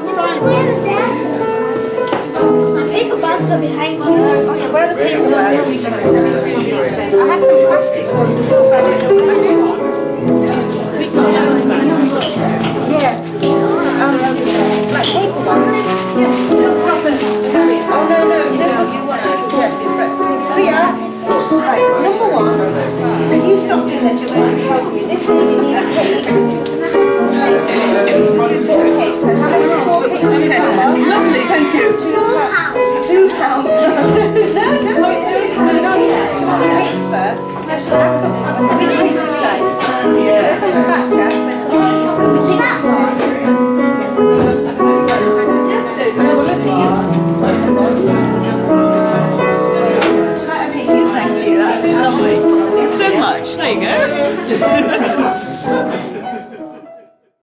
Paper bags are behind you. Okay, where are the paper bags? I had some plastic ones as well. Yeah. Like paper ones. Oh no, you don't have you want to Priya, right, number one, can you stop doing that? You're going to help me. This lady needs cakes. Cakes. And how many more cakes do you have? Lovely, thank you. £2. No, wait, not yet. She wants cakes first. Now she'll ask them, which cakes would you like? There's some back, Jack. There's some. That one.